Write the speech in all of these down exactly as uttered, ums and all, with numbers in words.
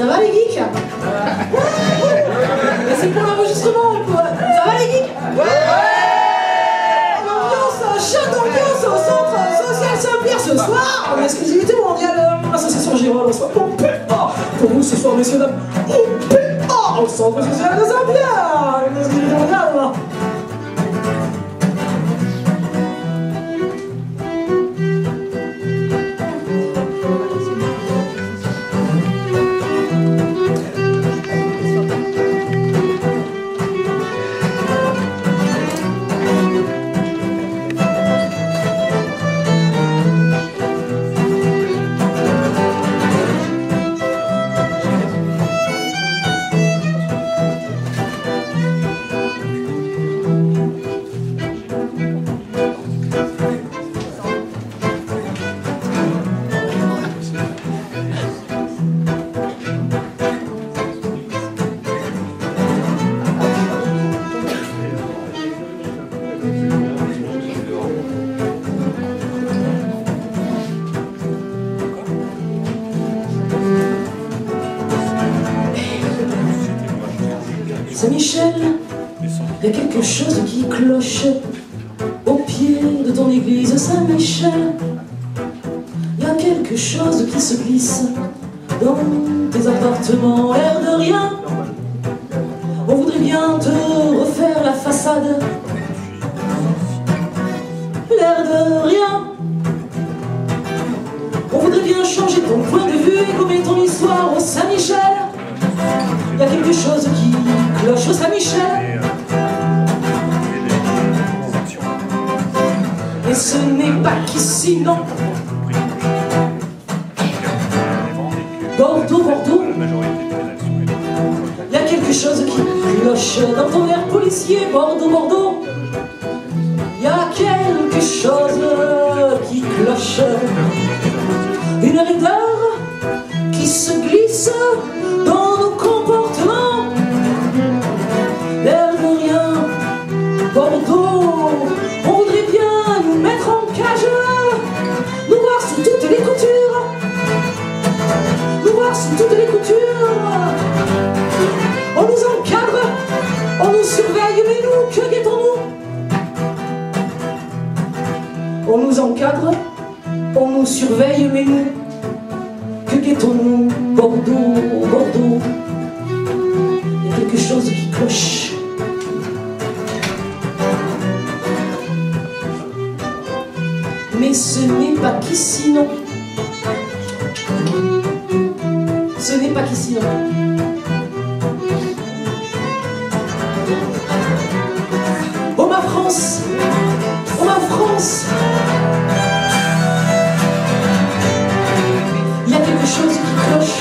Ça va les geeks? Ouais. C'est pour l'enregistrement, quoi. Ça va les geeks? Ouais. L'ambiance, chat d'ambiance au centre social Saint-Pierre ce soir. En exclusivité mondiale, l'association Girolles reçoit O P A. Pour vous ce soir, messieurs, dames, O P A au centre social de Saint-Pierre. Une exclusivité mondiale. Saint-Michel, il y a quelque chose qui cloche au pied de ton église, Saint-Michel. Il y a quelque chose qui se glisse dans tes appartements, l'air de rien. On voudrait bien te refaire la façade, l'air de rien. On voudrait bien changer ton point de vue et gommer ton histoire au Saint-Michel. Il y a quelque chose qui cloche au Saint-Michel. Et ce n'est pas qu'ici, non. Bordeaux, Bordeaux. Il y a quelque chose qui cloche dans ton air policier, Bordeaux, Bordeaux. Il y a quelque chose qui cloche. Une raideur qui se glisse dans nos comportements. L'air de rien, Bordeaux. On voudrait bien nous mettre en cage, nous voir sous toutes les coutures, nous voir sous toutes les coutures. On nous encadre, on nous surveille, mais nous, que guettons-nous? On nous encadre, on nous surveille, mais nous, que guettons-nous? Bordeaux, Bordeaux, il y a quelque chose qui cloche. Mais ce n'est pas qu'ici, non. Ce n'est pas qu'ici, non. Oh ma France, oh ma France. Il y a quelque chose qui cloche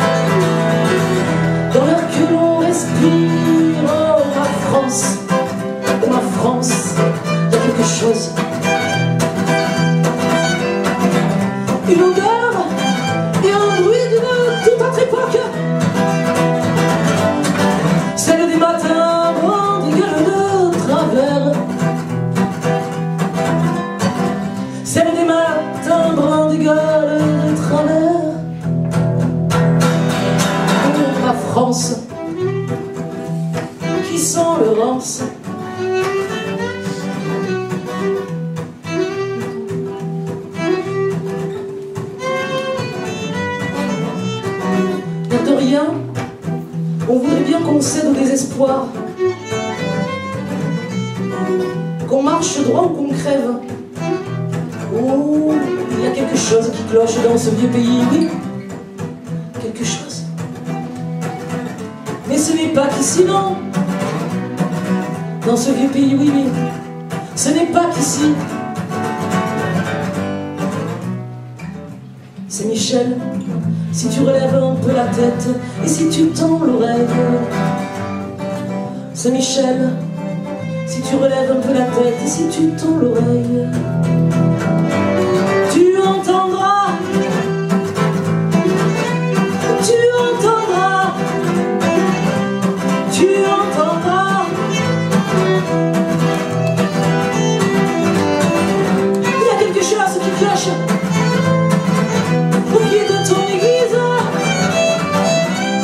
dans l'air que l'on respire. Oh ma France, oh ma France, il y a quelque chose. Une odeur et un bruit d'une toute autre époque. Celle des matins bruns des gueules de travers. Celle des matins bruns des gueules de travers. Oh ma France, qui sent le rance. De rien, on voudrait bien qu'on cède au désespoir, qu'on marche droit ou qu'on crève. Oh, il y a quelque chose qui cloche dans ce vieux pays, oui, quelque chose. Mais ce n'est pas qu'ici, non. Dans ce vieux pays, oui, mais ce n'est pas qu'ici. Saint-Michel, si tu relèves un peu la tête et si tu tends l'oreille. Saint-Michel, si tu relèves un peu la tête et si tu tends l'oreille, tu entendras, tu entendras, tu entendras. Il y a quelque chose qui cloche au pied de ton église.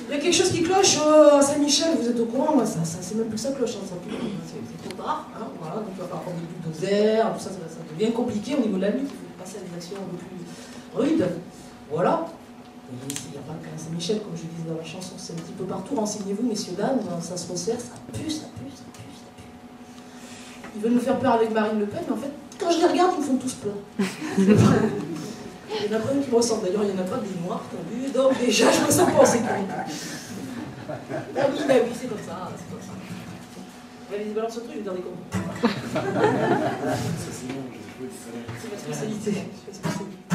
Il y a quelque chose qui cloche euh, à Saint-Michel, vous êtes au courant, moi, ça, ça, c'est même plus que ça cloche, hein, c'est trop tard. Hein, voilà, donc il va falloir prendre des bulldozers, tout ça, ça, ça devient compliqué au niveau de la lutte, il faut passer à des actions un peu plus rudes. Voilà. Et il n'y a pas qu'à Saint-Michel, comme je disais dans la chanson, c'est un petit peu partout. Renseignez-vous, messieurs, dames, ça se resserre, ça pue, ça pue, ça pue, ça pue. Ils veulent nous faire peur avec Marine Le Pen, mais en fait, quand je les regarde, ils me font tous peur. Il y en a pas une qui me ressemble, d'ailleurs, il n'y en a pas des noirs, t'as vu, donc déjà, je me sens pas en sécurité. Ah oui, bah oui, c'est comme ça, c'est comme ça. Allez, balance ce truc, je vais dire des conneries. C'est ma spécialité.